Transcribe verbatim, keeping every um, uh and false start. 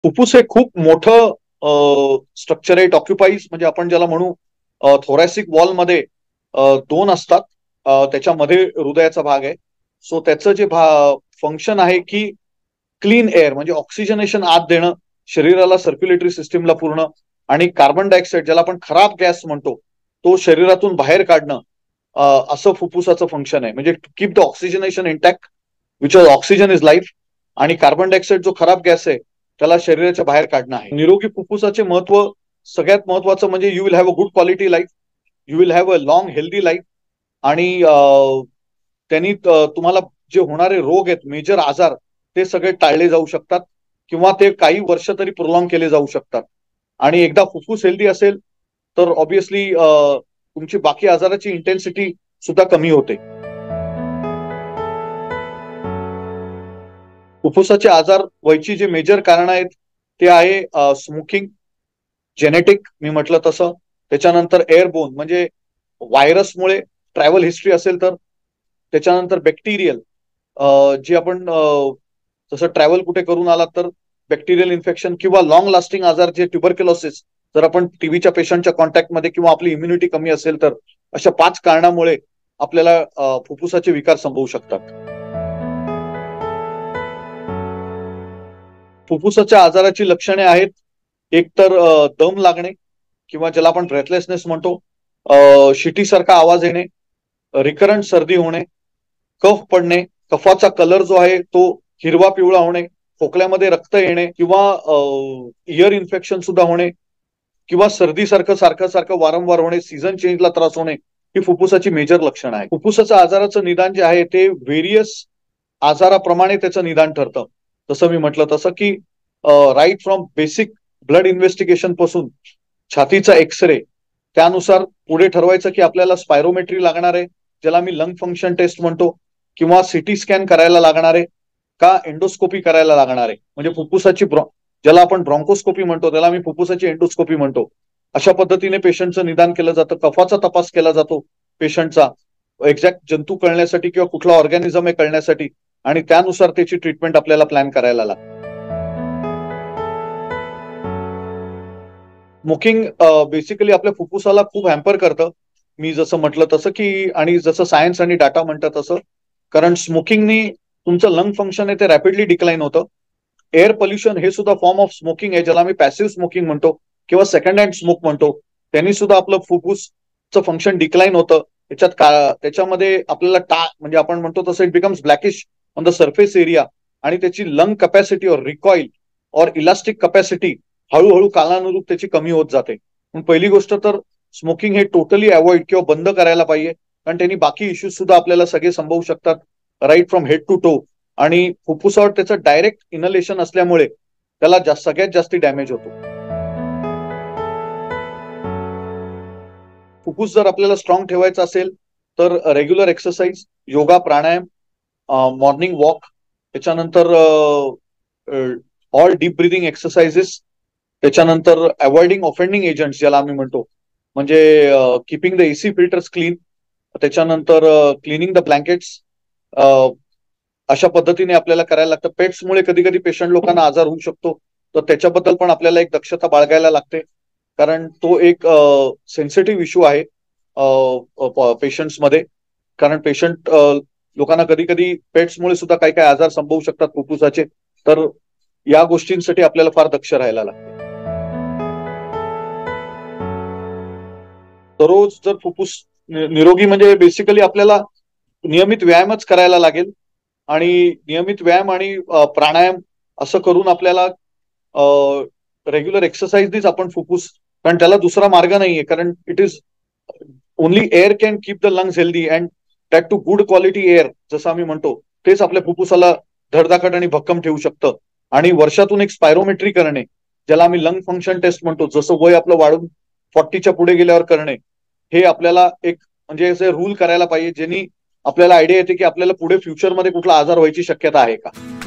फुफ्फुस हे खूप मोठं स्ट्रक्चर आहे. ऑक्युपाईज म्हणजे आपण ज्याला म्हणू थोरॅसिक वॉल मध्ये अ, दोन असतात. अ, त्याच्यामध्ये हृदयाचा भाग आहे. सो त्याचं जे फंक्शन आहे की क्लीन एअर म्हणजे ऑक्सिजनेशन आत देणं शरीराला, सर्क्युलेटरी सिस्टीमला पूर्ण, आणि कार्बन डायऑक्साईड ज्याला आपण खराब गॅस म्हणतो तो शरीरातून बाहेर काढणं, अ, असं फुफ्फुसाचं फंक्शन आहे. म्हणजे keep the oxygenation intact which oxygen is life, आणि कार्बन डायऑक्साईड जो खराब गॅस आहे त्याला शरीराच्या बाहेर काढणं आहे. निरोगी फुफ्फुसाचे महत्व सगळ्यात महत्वाचं म्हणजे you will have a good quality life, you will have a long healthy life, आणि त्यांनी तुम्हाला जे होणारे रोग आहेत, मेजर आजार, ते सगळे टाळले जाऊ शकतात किंवा ते काही वर्ष तरी प्रोलॉंग केले जाऊ शकतात. आणि एकदा फुफ्फुस हेल्दी असेल तर ऑब्व्हियसली तुमची बाकी आजाराची इंटेन्सिटी सुद्धा कमी होते. फुफ्फुसाचे आजार व्हायची जे मेजर कारण आहेत ते आहे स्मोकिंग, जेनेटिक मी म्हटलं तसं, त्याच्यानंतर एअरबोन म्हणजे व्हायरसमुळे ट्रॅव्हल हिस्ट्री असेल तर, त्याच्यानंतर बॅक्टेरियल, जी आपण जसं ट्रॅव्हल कुठे करून आलात तर बॅक्टेरियल इन्फेक्शन, किंवा लॉंग लास्टिंग आजार जे ट्युबरक्युलोसिस, जर आपण टीबीच्या पेशंटच्या कॉन्टॅक्टमध्ये किंवा आपली इम्युनिटी कमी असेल तर, अशा पाच कारणामुळे आपल्याला फुफ्फुसाचे विकार संभवू शकतात. फुफ्फुसाच्या आजाराची लक्षणे आहेत, एक तर दम लागणे किंवा ज्याला आपण ब्रेथलेसनेस म्हणतो, शिटीसारखा आवाज येणे, रिकरंट सर्दी होणे, कफ पडणे, कफाचा कलर जो आहे तो हिरवा पिवळा होणे, खोकल्यामध्ये रक्त येणे किंवा इयर इन्फेक्शन सुद्धा होणे, किंवा सर्दीसारखं सारखं सारखं वारंवार होणे, सीझन चेंजला त्रास होणे, ही फुफ्फुसाची मेजर लक्षणं आहे. फुफ्फुसाच्या आजाराचं निदान जे आहे ते व्हेरियस आजाराप्रमाणे त्याचं निदान ठरतं. जसं मी म्हटलं तसं की right from basic blood investigation पासून छातीचा एक्सरे, त्यानुसार पुढे ठरवायचं की आपल्याला स्पायरोमेट्री लागणार आहे, ज्याला मी लंग फंक्शन टेस्ट म्हणतो, किंवा सिटी स्कॅन करायला लागणार आहे का एंडोस्कोपी करायला लागणार आहे. म्हणजे फुफ्फुसाची ज्याला आपण ब्रॉन्कोस्कोपी म्हणतो त्याला मी फुफ्फुसाची एंडोस्कोपी म्हणतो. अशा पद्धतीने पेशंटचं निदान केलं जातं. कफाचा तपास केला जातो पेशंटचा, एक्झॅक्ट जंतू कळण्यासाठी किंवा कुठला ऑर्गॅनिझम आहे कळण्यासाठी, आणि त्यानुसार त्याची ट्रीटमेंट आपल्याला प्लॅन करायला लागते. स्मोकिंग बेसिकली आपल्या फुफ्फुसाला खूप हॅम्पर करतं, मी जसं म्हटलं तसं की, आणि जसं सायन्स आणि डाटा म्हणतात तसं, कारण स्मोकिंगनी तुमचं लंग फंक्शन आहे ते रॅपिडली डिक्लाइन होतं. एअर पोल्युशन हे सुद्धा फॉर्म ऑफ स्मोकिंग आहे, ज्याला आम्ही पॅसिव्ह स्मोकिंग म्हणतो किंवा सेकंड हँड स्मोक म्हणतो. त्यांनी सुद्धा आपलं फुफ्फुसचं फंक्शन डिक्लाइन होतं. त्याच्यात का त्याच्यामध्ये आपल्याला टा म्हणजे आपण म्हणतो तसं it becomes blackish on the surface area, आणि त्याची लंग कॅपॅसिटी और रिकॉईल और इलास्टिक कॅपॅसिटी हळूहळू कालानुरूप त्याची कमी होत जाते. पण पहिली गोष्ट तर स्मोकिंग हे टोटली अवॉइड किंवा बंद करायला पाहिजे, कारण त्यांनी बाकी इश्यूज सुद्धा आपल्याला सगळे संभवू शकतात, right from head to toe. आणि फुफ्फुसावर त्याचं डायरेक्ट इनलेशन असल्यामुळे त्याला जास्त सगळ्यात जास्ती डॅमेज होतो. फुफ्फुस जर आपल्याला स्ट्रॉंग ठेवायचं असेल तर regular exercise, yoga, pranayama, morning walk, त्याच्यानंतर ऑल डीप ब्रिदिंग एक्सरसाइजेस, त्याच्यानंतर अवॉइडिंग ऑफेंडिंग एजंट्स ज्याला आम्ही म्हणतो, म्हणजे keeping the AC filters clean, त्याच्यानंतर क्लिनिंग द ब्लँकेट्स, अशा पद्धतीने आपल्याला करायला लागतं. पेट्समुळे कधी कधी पेशंट लोकांना आजार होऊ शकतो, तर त्याच्याबद्दल पण आपल्याला एक दक्षता बाळगायला लागते, कारण तो एक सेन्सिटिव्ह इश्यू आहे पेशंट्समध्ये. कारण पेशंट लोकांना कधी कधी पेट्समुळे सुद्धा काही काही आजार संभवू शकतात फुफ्फुसाचे, तर या गोष्टींसाठी आपल्याला फार दक्ष राहायला लागते. दररोज जर फुफ्फुस निरोगी म्हणजे बेसिकली आपल्याला नियमित व्यायामच करायला लागेल, आणि नियमित व्यायाम आणि प्राणायाम असं करून आपल्याला रेग्युलर एक्सरसाइजनीच आपण फुफ्फुस, कारण त्याला दुसरा मार्ग नाहीये, कारण it is only air can keep the lungs healthy and that too good quality air, जसं आम्ही म्हणतो, तेच आपल्या फुफ्फुसाला धडधाकट आणि भक्कम ठेवू शकतं. आणि वर्षातून एक स्पायरोमेट्री करणे, ज्याला आम्ही लंग फंक्शन टेस्ट म्हणतो, जसं वय आपलं वाढून फॉर्टीच्या पुढे गेल्यावर करणे, हे आपल्याला एक म्हणजे असे रूल करायला पाहिजे, ज्यांनी आपल्याला आयडिया येते की आपल्याला पुढे फ्युचरमध्ये कुठला आजार व्हायची शक्यता आहे का.